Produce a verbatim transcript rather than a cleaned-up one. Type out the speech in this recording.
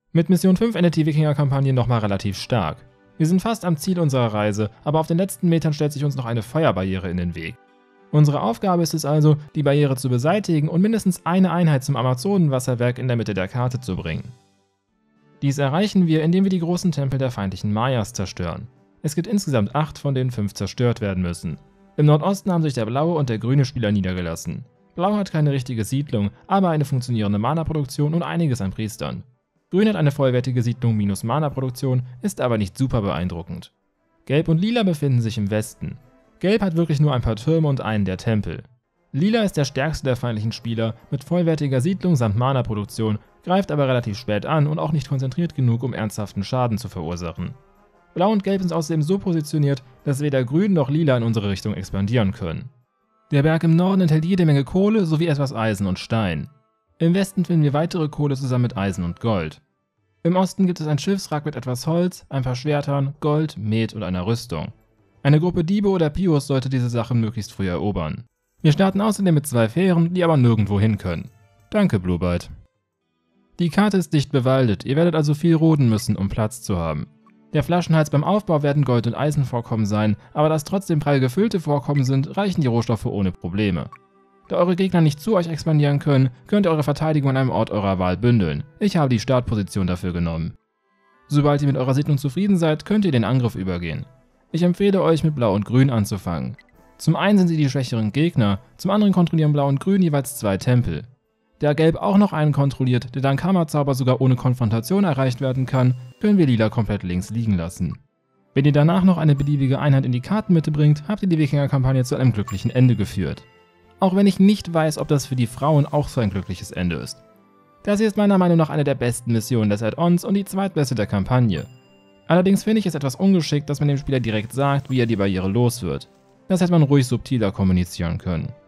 Mit Mission fünf endet die Wikinger-Kampagne nochmal relativ stark. Wir sind fast am Ziel unserer Reise, aber auf den letzten Metern stellt sich uns noch eine Feuerbarriere in den Weg. Unsere Aufgabe ist es also, die Barriere zu beseitigen und mindestens eine Einheit zum Amazonenwasserwerk in der Mitte der Karte zu bringen. Dies erreichen wir, indem wir die großen Tempel der feindlichen Mayas zerstören. Es gibt insgesamt acht, von denen fünf zerstört werden müssen. Im Nordosten haben sich der blaue und der grüne Spieler niedergelassen. Blau hat keine richtige Siedlung, aber eine funktionierende Mana-Produktion und einiges an Priestern. Grün hat eine vollwertige Siedlung minus Mana-Produktion, ist aber nicht super beeindruckend. Gelb und Lila befinden sich im Westen. Gelb hat wirklich nur ein paar Türme und einen der Tempel. Lila ist der stärkste der feindlichen Spieler mit vollwertiger Siedlung samt Mana-Produktion, greift aber relativ spät an und auch nicht konzentriert genug, um ernsthaften Schaden zu verursachen. Blau und Gelb sind außerdem so positioniert, dass weder Grün noch Lila in unsere Richtung expandieren können. Der Berg im Norden enthält jede Menge Kohle sowie etwas Eisen und Stein. Im Westen finden wir weitere Kohle zusammen mit Eisen und Gold. Im Osten gibt es ein Schiffswrack mit etwas Holz, ein paar Schwertern, Gold, Met und einer Rüstung. Eine Gruppe Diebe oder Pios sollte diese Sachen möglichst früh erobern. Wir starten außerdem mit zwei Fähren, die aber nirgendwo hin können. Danke, Bluebite. Die Karte ist dicht bewaldet, ihr werdet also viel roden müssen, um Platz zu haben. Der Flaschenhals beim Aufbau werden Gold- und Eisenvorkommen sein, aber da es trotzdem prall gefüllte Vorkommen sind, reichen die Rohstoffe ohne Probleme. Da eure Gegner nicht zu euch expandieren können, könnt ihr eure Verteidigung an einem Ort eurer Wahl bündeln. Ich habe die Startposition dafür genommen. Sobald ihr mit eurer Siedlung zufrieden seid, könnt ihr den Angriff übergehen. Ich empfehle euch, mit Blau und Grün anzufangen. Zum einen sind sie die schwächeren Gegner, zum anderen kontrollieren Blau und Grün jeweils zwei Tempel. Da Gelb auch noch einen kontrolliert, der dank Hammerzauber sogar ohne Konfrontation erreicht werden kann, können wir Lila komplett links liegen lassen. Wenn ihr danach noch eine beliebige Einheit in die Kartenmitte bringt, habt ihr die Wikinger-Kampagne zu einem glücklichen Ende geführt. Auch wenn ich nicht weiß, ob das für die Frauen auch so ein glückliches Ende ist. Das hier ist meiner Meinung nach eine der besten Missionen des Add-ons und die zweitbeste der Kampagne. Allerdings finde ich es etwas ungeschickt, dass man dem Spieler direkt sagt, wie er die Barriere los wird. Das hätte man ruhig subtiler kommunizieren können.